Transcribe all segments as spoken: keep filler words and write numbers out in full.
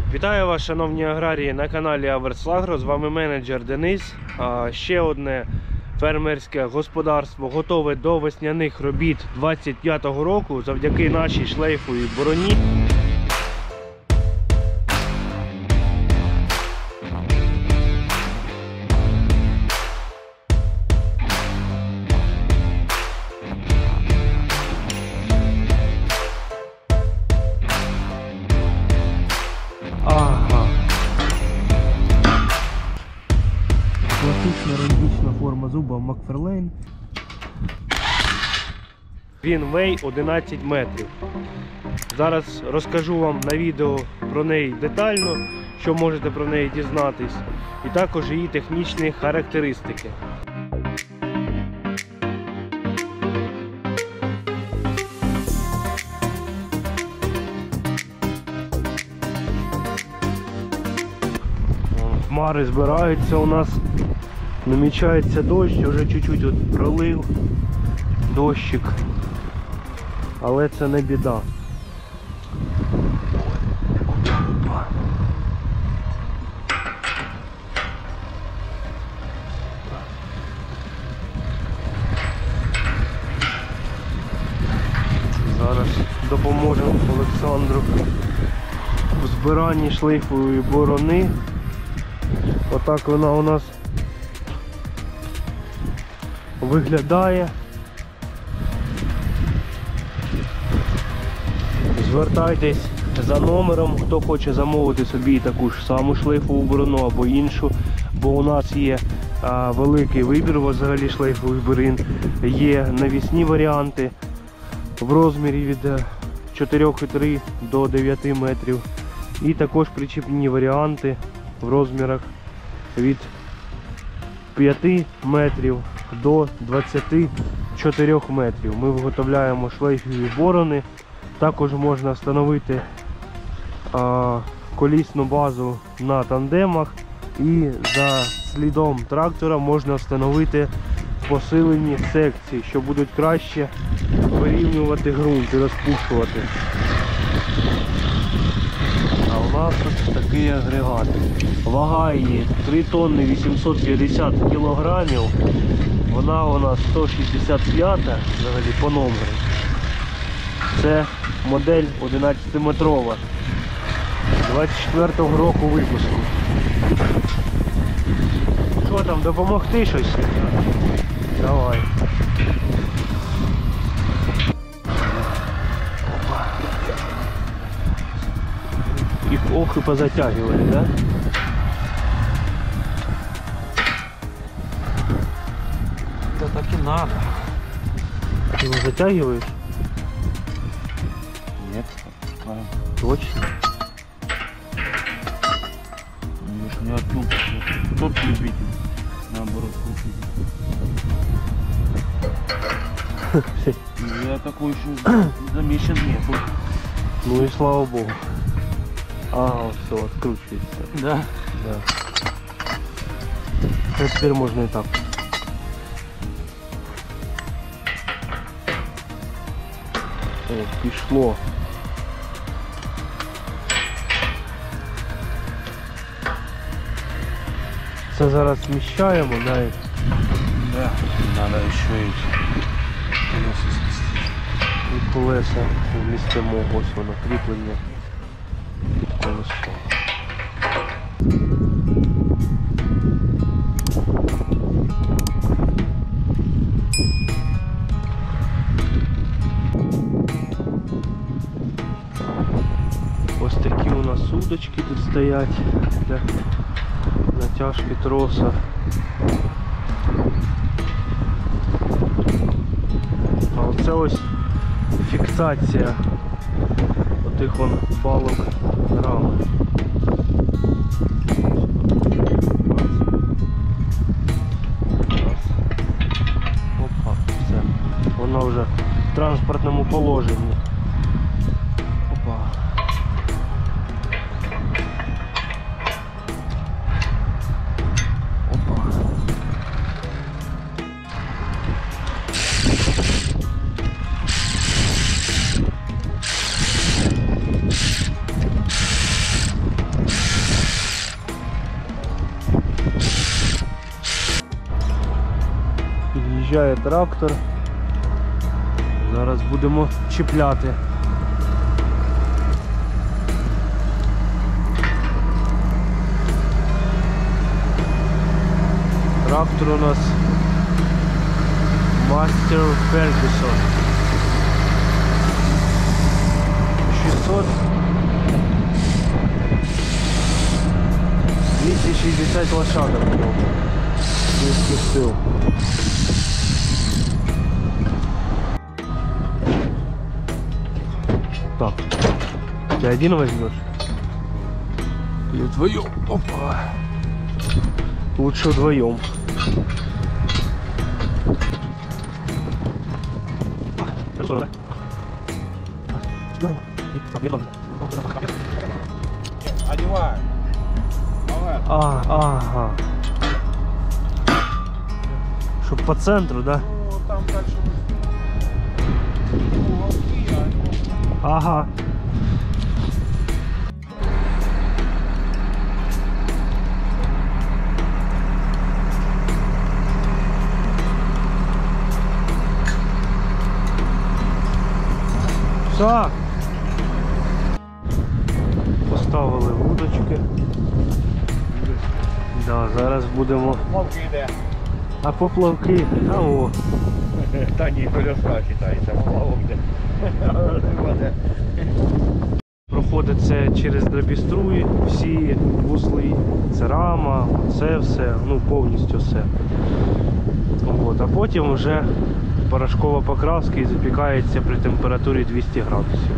Вітаю вас, шановні аграрії, на каналі Аверслагро. З вами менеджер Денис. Ще одне фермерське господарство готове до весняних робіт двадцять п'ятого року завдяки нашій шлейфовій бороні. Ага. Класична ромбічна форма зуба Макферлейн. Він вей одинадцять метрів. Зараз розкажу вам на відео про неї детально, що можете про неї дізнатись, і також її технічні характеристики. Хмари збираються у нас, намічається дощ, вже чуть-чуть от пролив дощик, але це не біда. Зараз допоможемо Олександру в збиранні шлейфової борони. Отак вона у нас виглядає. Звертайтесь за номером, хто хоче замовити собі таку ж саму шлейфову борону або іншу, бо у нас є а, великий вибір взагалі шлейфових борин. Є навісні варіанти в розмірі від чотири і три до дев'яти метрів. І також причіпні варіанти в розмірах від п'яти метрів до двадцяти чотирьох метрів. Ми виготовляємо шлейфові борони. Також можна встановити а, колісну базу на тандемах, і за слідом трактора можна встановити посилені секції, що будуть краще вирівнювати ґрунт і розпушувати. А у нас ось такий агрегат. Вага її три тонни вісімсот п'ятдесят кілограмів. Вона у нас сто шістдесят п'ята взагалі по номеру. Це модель одинадцятиметрова. двадцять четвертого року випуску. Що там, допомогти щось? Давай. Их ох и позатягивали, да? Да так и надо. Ты его затягиваешь? Нет. Точно? Может, не одну. Тот любитель. Наоборот, купить. Я такой еще замечен нету. Ну и слава богу. Ага, все, откручивается. Да? Да. Ну, теперь можно и так. О, пішло. Це зараз зміщаємо, да? І... Да. Надо еще и колеса сместить. І колеса вмістимо, ось воно, кріплення під колесо. Ось такі у нас удочки тут стоять для натяжки троса. А оце ось фіксація отих вон балок рами. Опа, все. Воно вже в транспортному положенні. Опа. Опа. Виїжджає трактор. Зараз будемо чіпляти. Трактор у нас Мастер Фергюсон. шістсот двісті шістдесят лошадок кінських сил. Так, ты один возьмешь? Или вдвоем? Опа! Лучше вдвоем. Одевай. А, ага. Чтоб по центру, да? Ну, там дальше. Ага. Все. Поставили вудочки. Да, зараз будемо. Мовки йде. А поплавки, а о. Та ні, колеса читається, мовок йде. Проходить це через драбіструї, всі вузли, це рама, це все, ну повністю все. От, а потім вже порошкова покраска і запікається при температурі двісті градусів.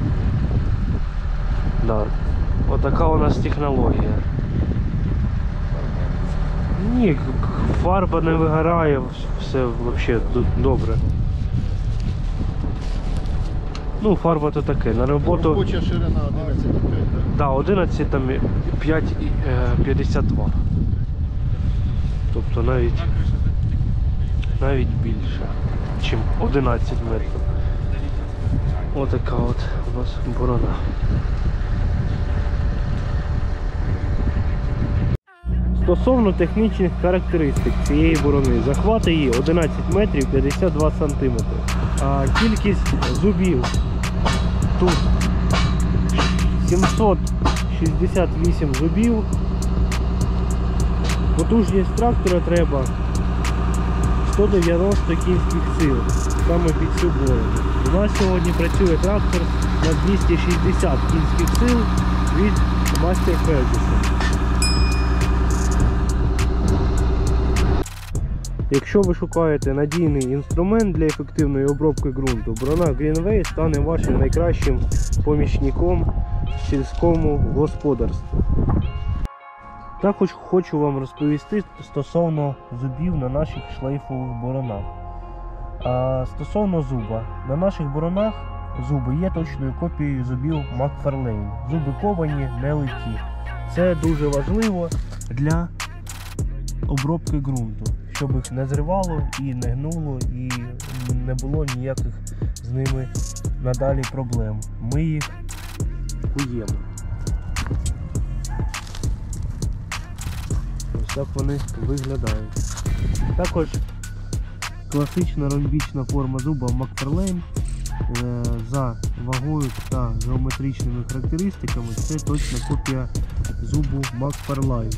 Да. Отака у нас технологія. Ні, фарба не вигорає, все взагалі добре. Ну, фарба то таке, на роботу... Робоча ширина одинадцять п'ять, так? Да, одинадцять, там п'ять п'ятдесят два. Тобто навіть навіть більше, ніж одинадцять метрів. Отака от у нас борона. Стосовно технічних характеристик цієї борони, захват її одинадцять метрів п'ятдесят два сантиметри. А кількість зубів тут сімсот шістдесят вісім зубів. Потужність трактора треба сто дев'яносто кінських сил саме під цю борону. У нас сьогодні працює трактор на двісті шістдесят кінських сил від Мастер Фергюсон. Якщо ви шукаєте надійний інструмент для ефективної обробки ґрунту, борона Greenway стане вашим найкращим помічником в сільському господарстві. Також хочу вам розповісти стосовно зубів на наших шлейфових боронах. А стосовно зуба, на наших боронах зуби є точною копією зубів Макфарлейн. Зуби ковані, не литі. Це дуже важливо для обробки ґрунту, щоб їх не зривало і не гнуло, і не було ніяких з ними надалі проблем. Ми їх куємо. Ось так вони виглядають. Також класична ромбічна форма зуба Макфарлейн за вагою та геометричними характеристиками це точна копія зубу Макфарлейн.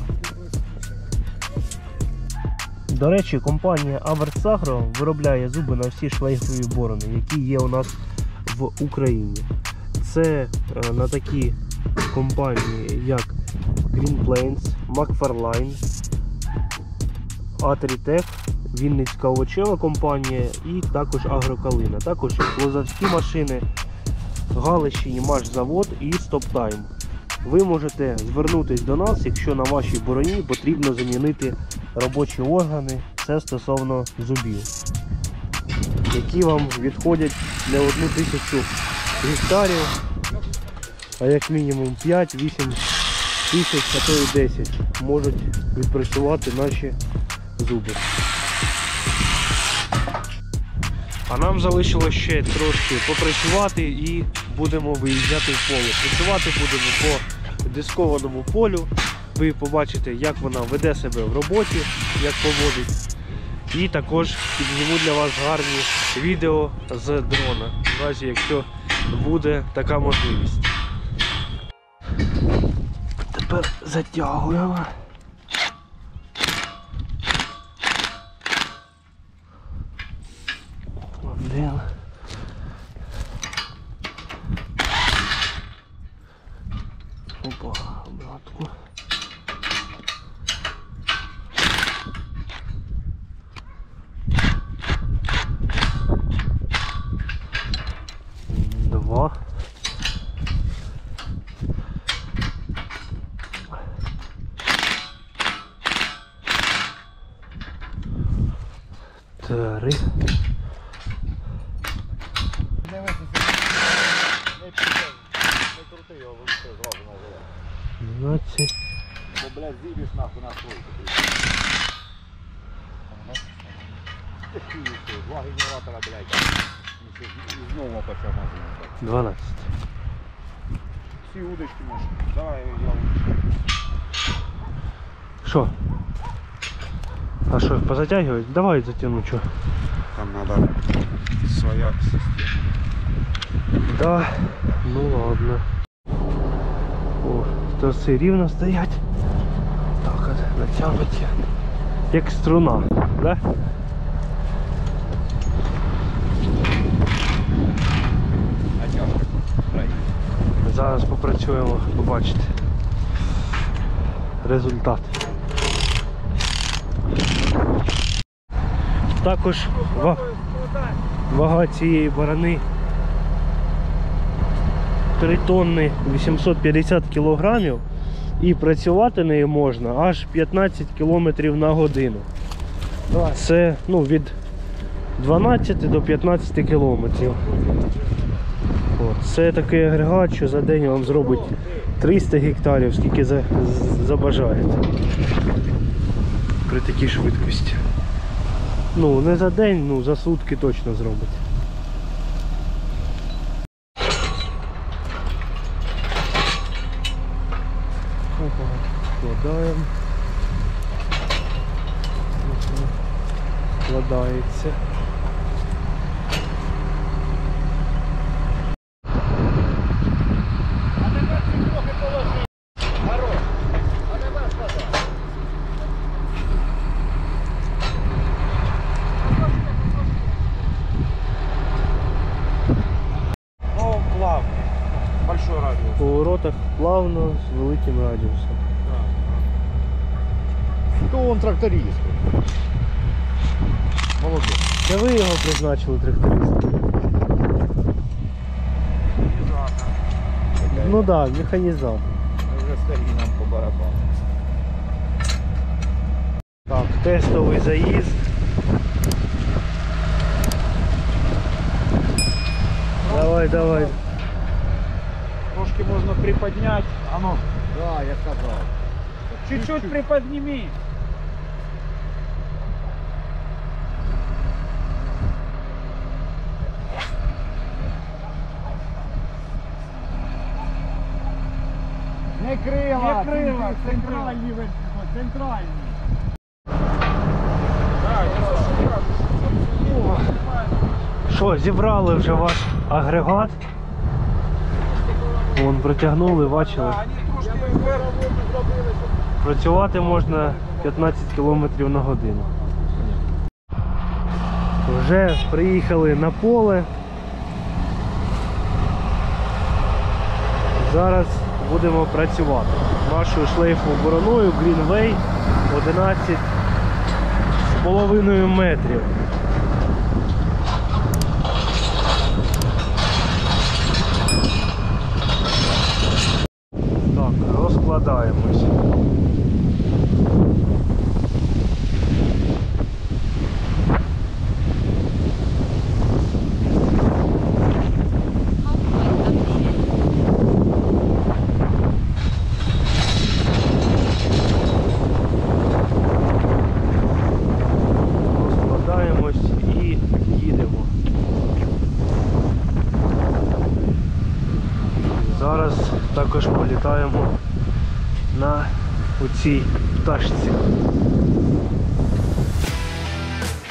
До речі, компанія Averts Agro виробляє зуби на всі шлейфові борони, які є у нас в Україні. Це на такі компанії, як Green Plains, Macfarlane, Atritech, Вінницька овочева компанія і також Агрокалина. Також лозовські машини, Галичі, Машзавод і Стоптайм. Ви можете звернутися до нас, якщо на вашій бороні потрібно замінити робочі органи, це стосовно зубів, які вам відходять для одну тисячу гектарів, а як мінімум п'ять-вісім тисяч, а то і десять можуть відпрацювати наші зуби. А нам залишилось ще трошки попрацювати і будемо виїжджати в поле. Працювати будемо по дискованому полю. Ви побачите, як вона веде себе в роботі, як поводить. І також підзніму для вас гарні відео з дрона, в разі якщо буде така можливість. Тепер затягуємо. Один. Опа, обратку. Два. Три. Дванадцять. Бо, блядь, зіб'єш нахуй на стройку. Два генератора, блядь. І знову почав магазин. Дванадцять. Всі удочки можеш. Давай я удочку. Що? А що, позатягивать? Давай затяну, що? Там надо своя система. Да, ну ладно. О, торцы рівно стоять. Так от, натягнуті. Як струна, да? Натяжка. Зараз попрацюємо, побачите результат. Також ва- вага цієї барани три тонни вісімсот п'ятдесят кілограмів, і працювати нею можна аж п'ятнадцять кілометрів на годину. Це, ну, від дванадцяти до п'ятнадцяти кілометрів. От. Це такий агрегат, що за день вам зробить триста гектарів, скільки за, з- забажаєте. При такій швидкості. Ну, не за день, ну за сутки точно зробить. Складаємо. Складається. Ну, плавно. Большой радиус. В поворотах плавно з великим радіусом. То он тракторист. Молодец. Це ви його призначили трактористом? Ну так, да, механізатор. Вже старі нам по барабану. Так, тестовий заїзд. Давай, давай. Трошки можно приподнять. А ну, Да, я сказал. чуть-чуть приподними. Не крила, Не крила, центральні, центральні. Що, зібрали вже ваш агрегат? Вон протягнули, бачили. Працювати можна п'ятнадцять кілометрів на годину. Вже приїхали на поле. Зараз будемо працювати нашою шлейфовою бороною Greenway одинадцять з половиною метрів. Так, розкладаємось. Розкладаємось і їдемо. Зараз також політаємо на оцій пташці.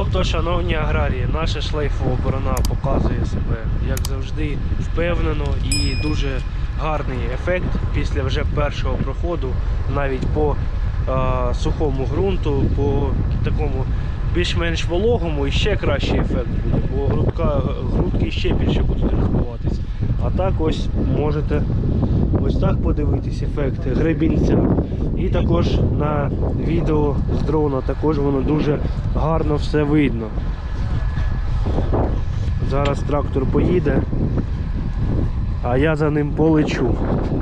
Тобто, шановні аграрії, наша шлейфова борона показує себе, як завжди, впевнено і дуже гарний ефект після вже першого проходу, навіть по е, сухому ґрунту, по такому більш-менш вологому і ще кращий ефект буде, бо грудка, грудки ще більше будуть розбиватися. А так ось можете ось так подивитись ефект гребінця. І також на відео з дрона також воно дуже гарно все видно. Зараз трактор поїде, а я за ним полечу.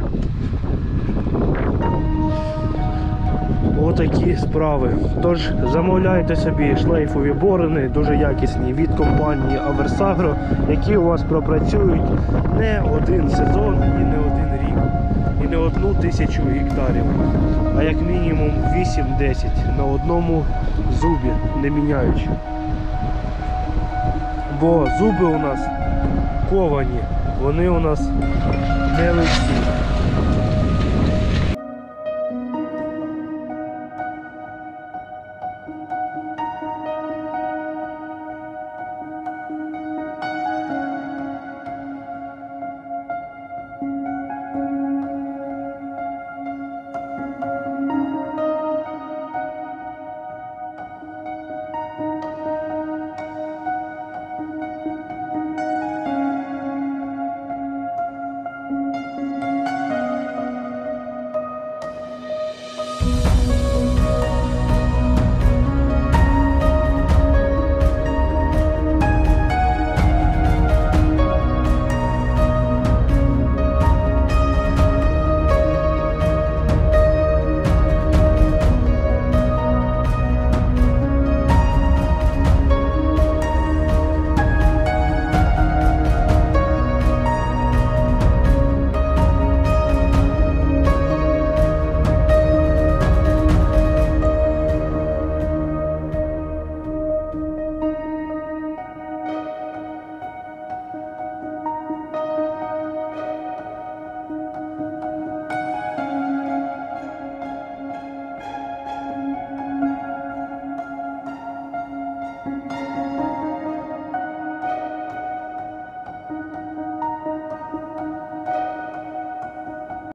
Отакі справи. Тож замовляйте собі шлейфові борони, дуже якісні, від компанії Aversaggro, які у вас пропрацюють не один сезон і не один рік, і не одну тисячу гектарів, а як мінімум вісім-десять на одному зубі, не міняючи. Бо зуби у нас ковані, вони у нас не легкі.